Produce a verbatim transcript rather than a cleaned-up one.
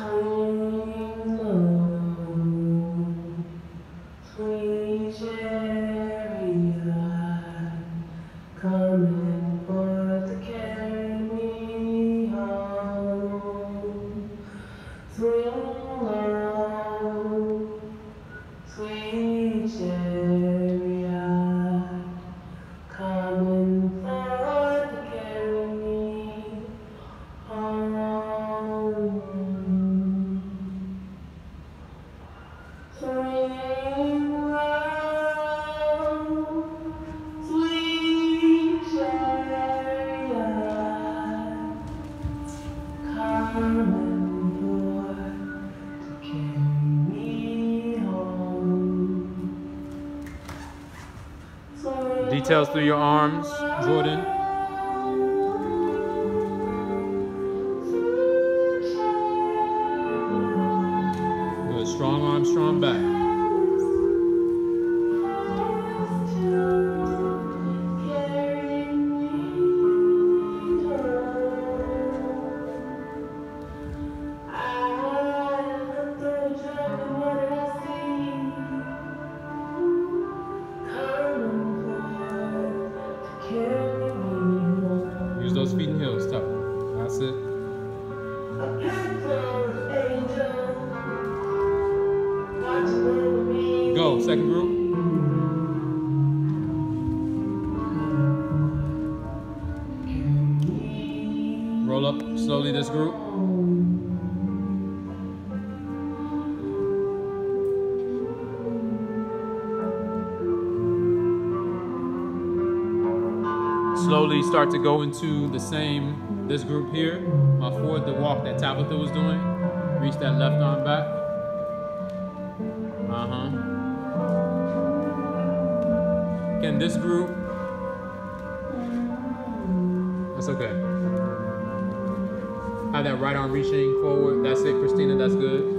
Coming forth to carry me home. Swing low, sweet chariot, coming forth to carry me home. Swing low, sweet chariot, coming forth to carry me home. Details through your arms, Jordan. Good. Strong arm, strong back. Use those feet and heels, tough. That's it. Go, second group. Roll up slowly this group. Slowly start to go into the same, this group here. Uh, forward the walk that Tabitha was doing. Reach that left arm back. Uh-huh. Again, this group, that's okay. Have that right arm reaching forward. That's it, Christina, that's good.